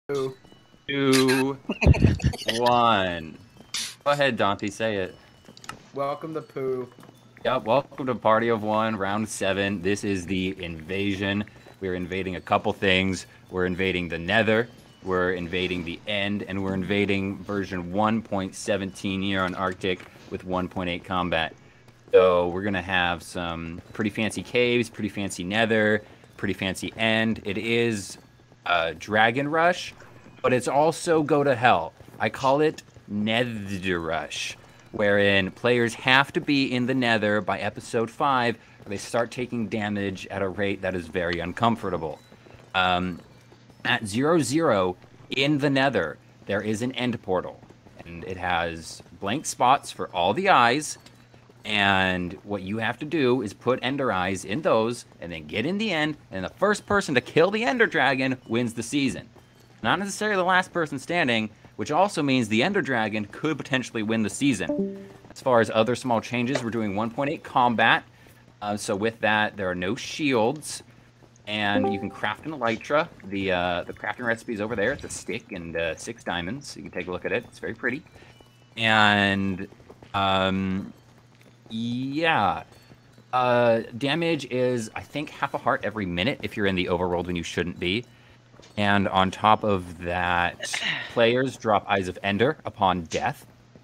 Two. 2, 1. Go ahead, Dante, say it. Welcome to Pooh. Yep, welcome to Party of One, round 7. This is the invasion. We're invading a couple things. We're invading the Nether, we're invading the End, and we're invading version 1.17 here on Arctic with 1.8 combat. So we're going to have some pretty fancy caves, pretty fancy Nether, pretty fancy End. It is Dragon Rush, but it's also Go to Hell. I call it Nether Rush, wherein players have to be in the Nether by episode 5, or they start taking damage at a rate that is very uncomfortable. At 0-0 in the Nether, there is an end portal, and it has blank spots for all the eyes. And what you have to do is put Ender Eyes in those, and then get in the end, and the first person to kill the Ender Dragon wins the season. Not necessarily the last person standing, which also means the Ender Dragon could potentially win the season. As far as other small changes, we're doing 1.8 combat. So with that, there are no shields, and you can craft an Elytra. The crafting recipe is over there. It's a stick and 6 diamonds. You can take a look at it. It's very pretty. And yeah. Damage is, I think, half a heart every minute if you're in the overworld when you shouldn't be. And on top of that, players drop Eyes of Ender upon death.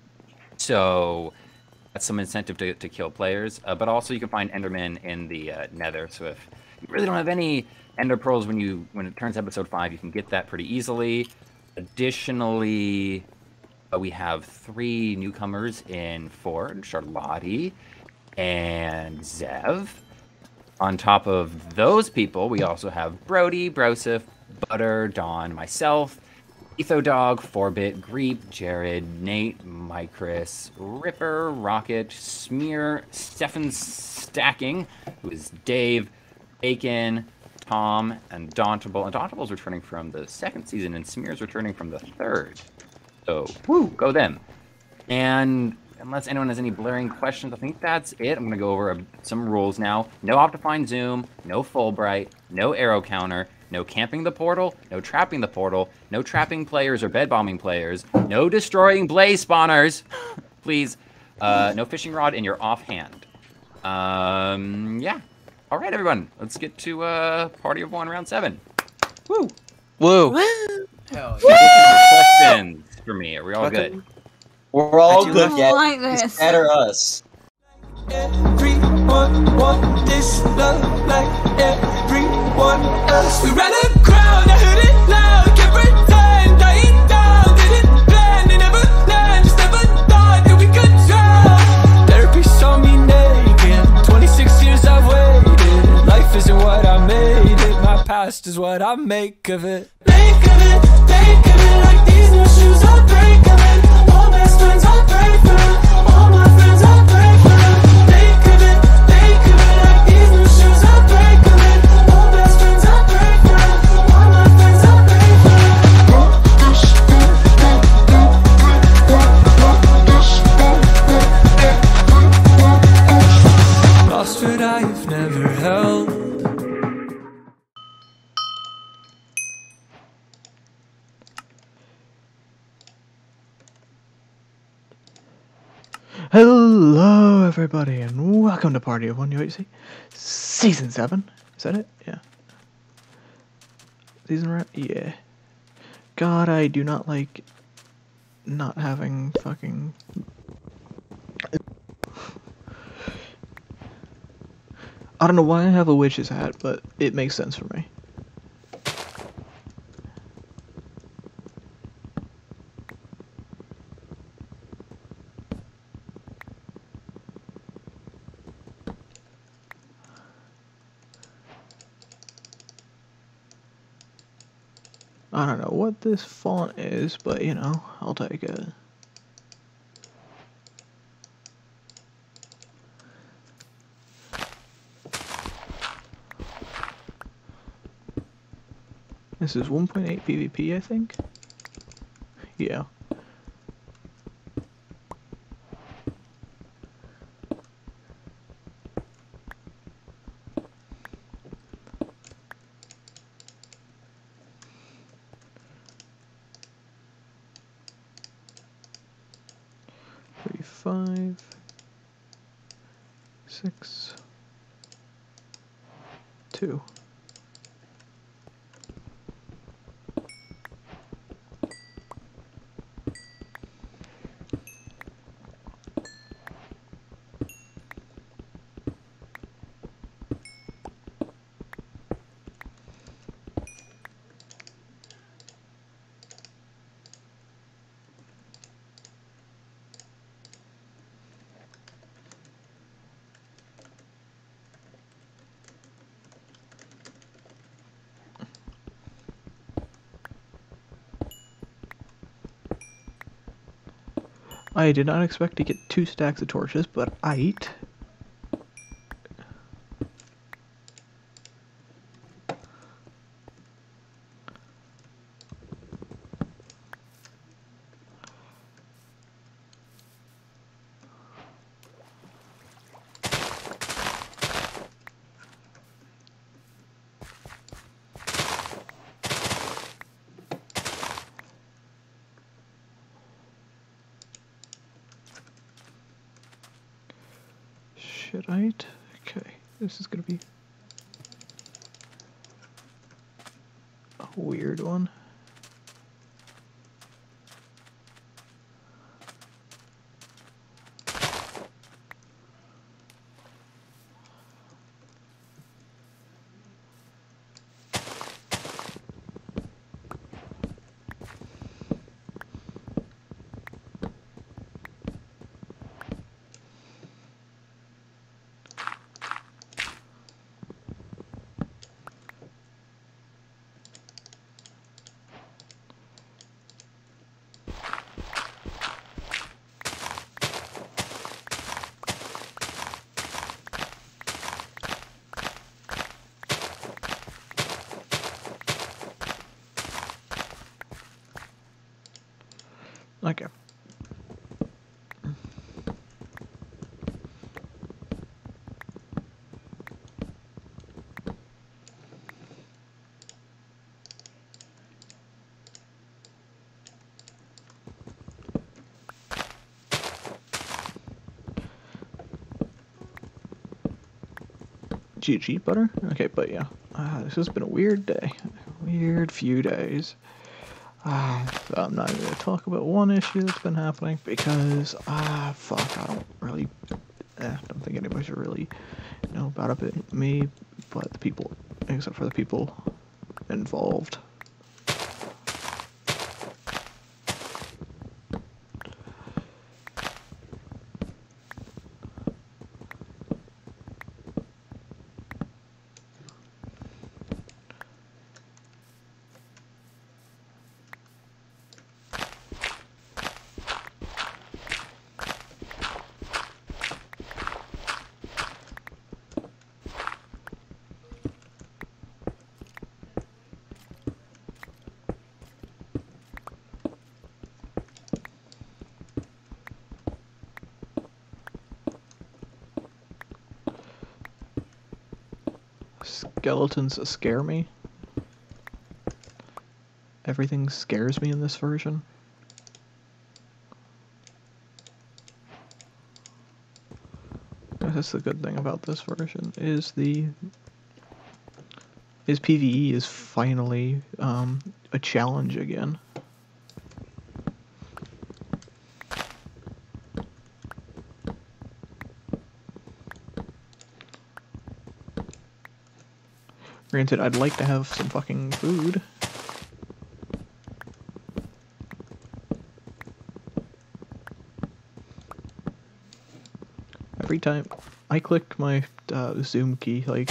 So that's some incentive to kill players. But also you can find Endermen in the Nether. So if you really don't have any Ender Pearls when it turns episode 5, you can get that pretty easily. Additionally, we have 3 newcomers in Forge, Charlotte and Zev. On top of those people, we also have Brody, Broseph, Butter, Dawn, myself, Ethodog, Forbit, Greep, Jared, Nate, Micris, Ripper, Rocket, Smear, Stefan Stacking, who is Dave, Bacon, Tom, and Dauntable. And Dauntable's returning from the 2nd season, and Smear's returning from the 3rd. So, woo, go them. And unless anyone has any blaring questions, I think that's it. I'm going to go over some rules now. No Optifine Zoom, no Fulbright, no Arrow Counter, no camping the portal, no trapping the portal, no trapping players or bed bombing players, no destroying blaze spawners, please, no fishing rod in your offhand. Yeah. All right, everyone. Let's get to Party of One, round 7. Woo! Woo! Hell Woo! yeah. Questions for me. Are we all good? We're all good, I yeah. like this. It's better us. Everyone want this love like everyone else. We ran a crowd, I heard it loud. Kept pretend, dying down. Didn't plan, they never planned. Just never thought that we could drown. Therapy saw me naked. 26 years I've waited. Life isn't what I made it. My past is what I make of it. Make of it, think of it. Like these new shoes, I'll break of it. All best friends, I'll pray for them. All my friends, I'll pray for them. Think of it, like these new shoes, I'll break of it. All best friends, I'll pray for them. All my friends, I'll pray for them. Lost what I've never held. Hello everybody and welcome to Party of One UHC Season 7. Is that it? Yeah. Season wrap? Yeah. God, I do not like not having fucking... I don't know why I have a witch's hat, but it makes sense for me. I don't know what this font is, but you know, I'll take it. This is 1.8 PvP, I think? Yeah. 5, 6, 2. I did not expect to get 2 stacks of torches, but I ate. Shitite. Okay, this is gonna be a weird one. Okay. GG butter? Okay, but yeah. This has been a weird day. Weird few days. So I'm not going to talk about one issue that's been happening because, fuck, I don't really, don't think anybody should really know about it, me, but the people, except for the people involved. Skeletons scare me. Everything scares me in this version. That's the good thing about this version is PvE is finally a challenge again. Granted, I'd like to have some fucking food. Every time I click my zoom key like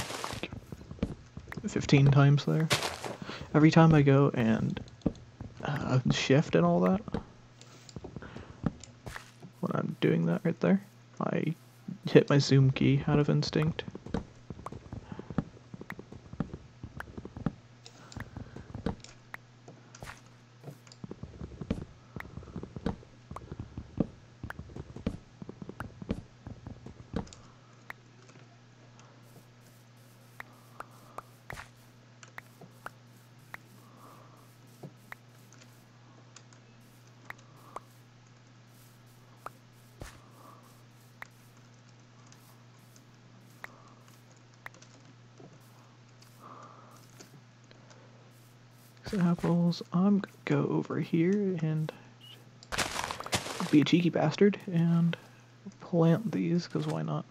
15 times there. Every time I go and shift and all that, when I'm doing that right there, I hit my zoom key out of instinct. apples. I'm gonna go over here and be a cheeky bastard and plant these, because why not?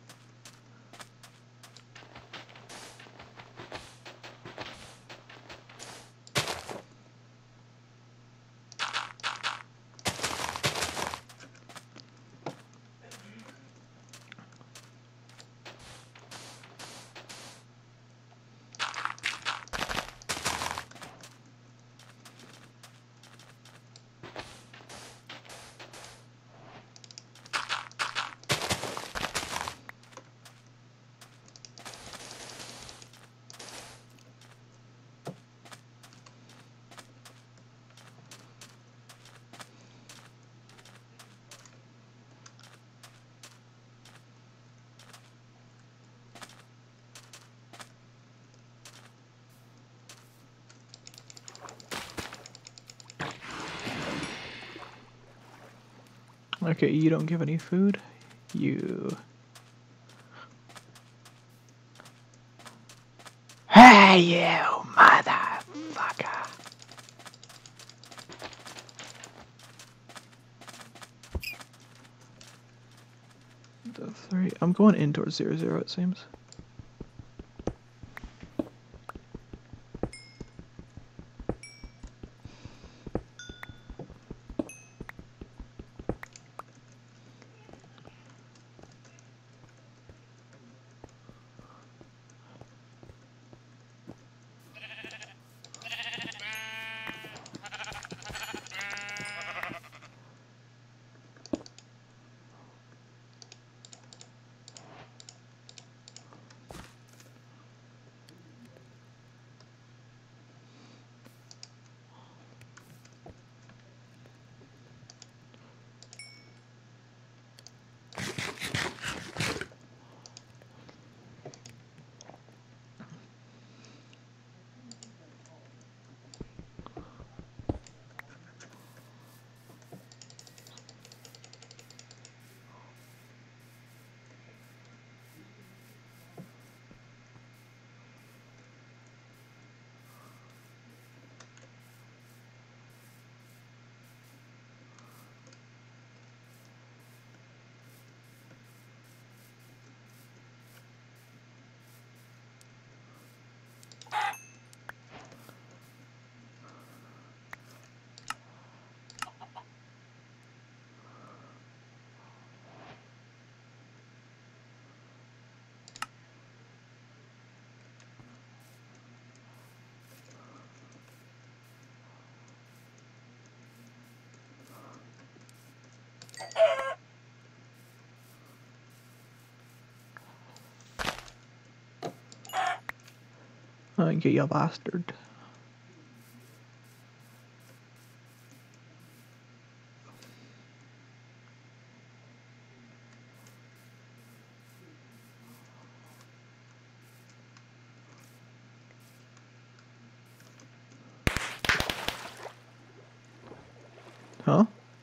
Okay, you don't give any food. You. Hey, you motherfucker! The 3. I'm going in towards 0-0, it seems. You bastard. Huh?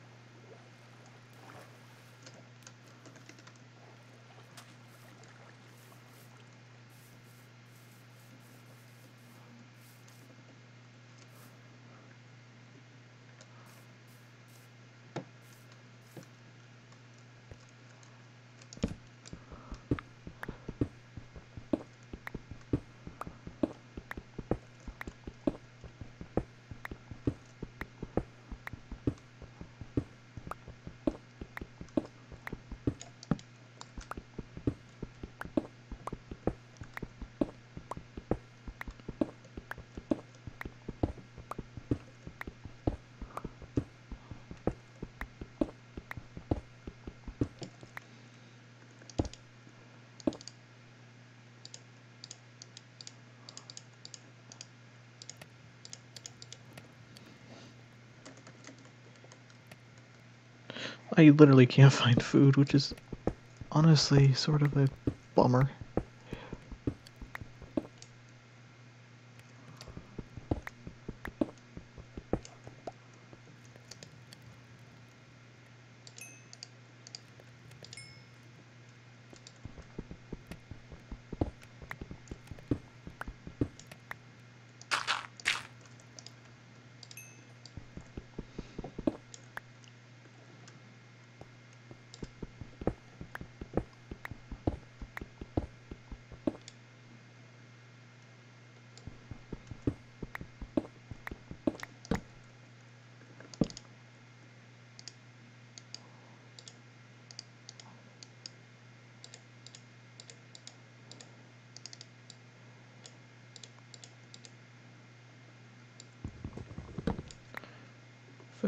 I literally can't find food, which is honestly sort of a bummer.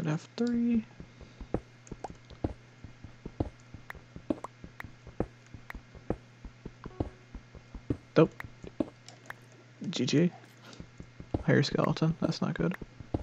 F3. Nope. GG. Higher skeleton. That's not good.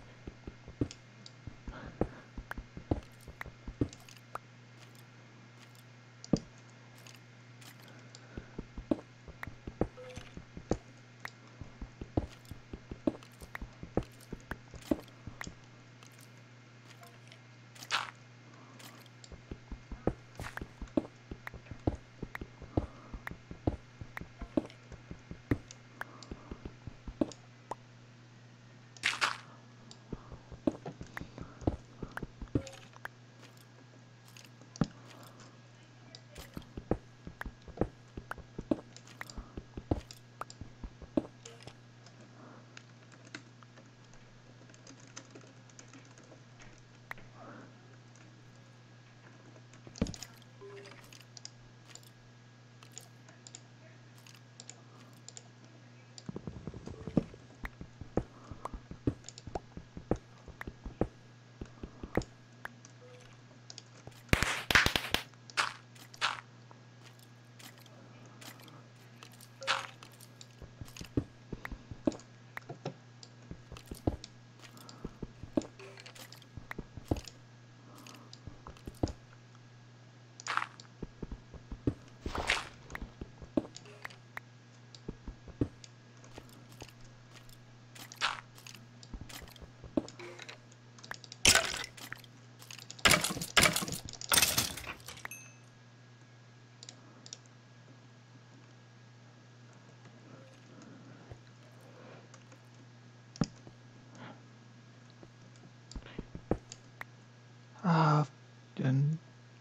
And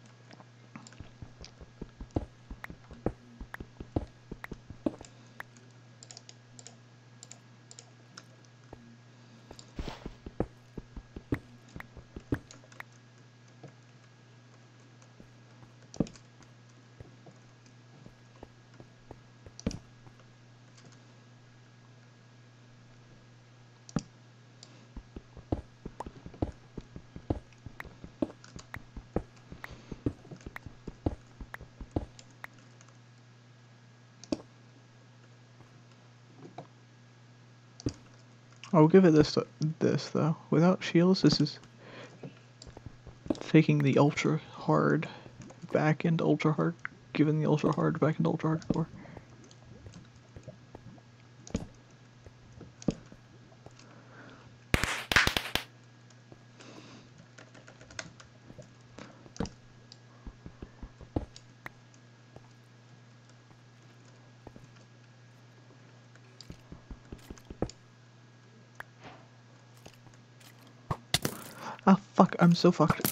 I'll give it this though. Without shields, this is taking the ultra hard back into ultra hard, giving the ultra hard back into ultra hardcore. Ah, fuck, I'm so fucked.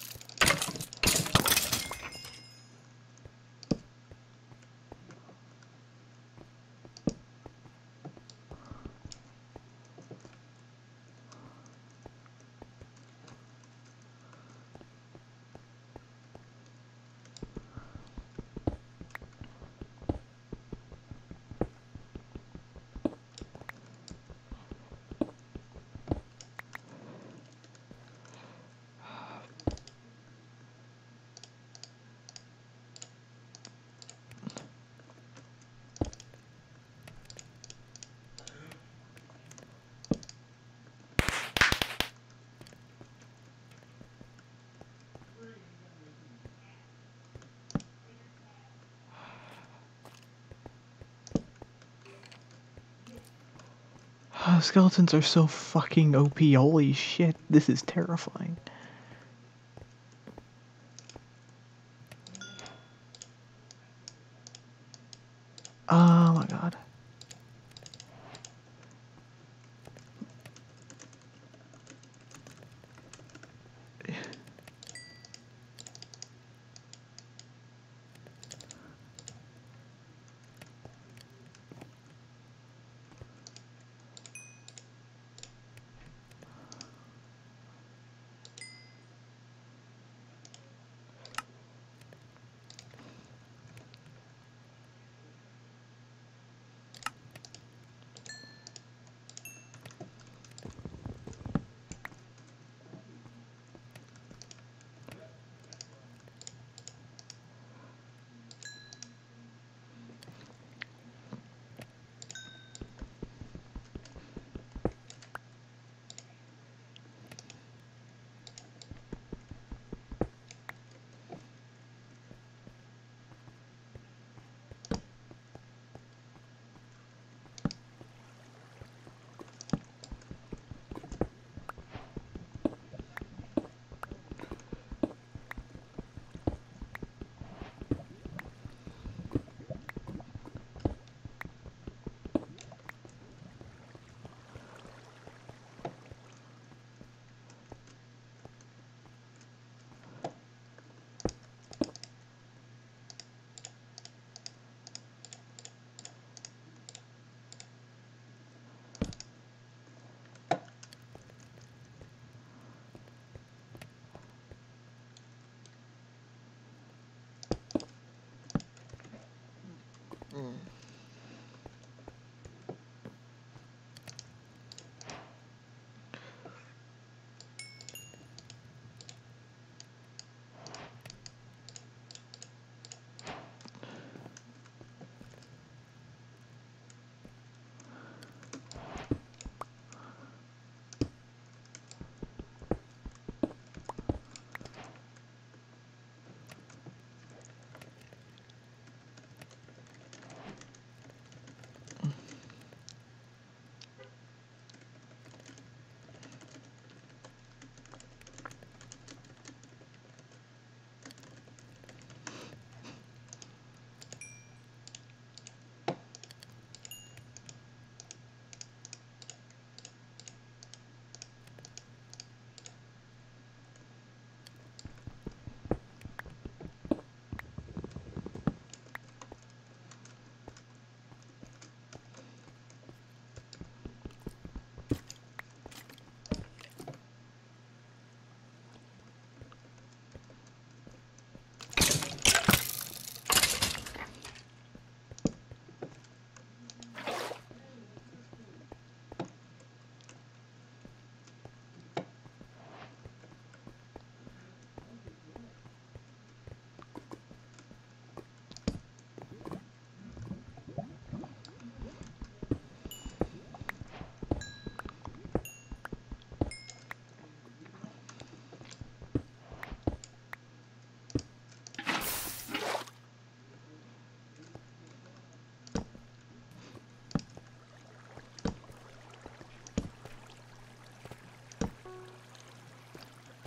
Skeletons are so fucking OP, holy shit, this is terrifying. Oh my god.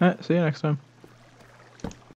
Alright, see you next time.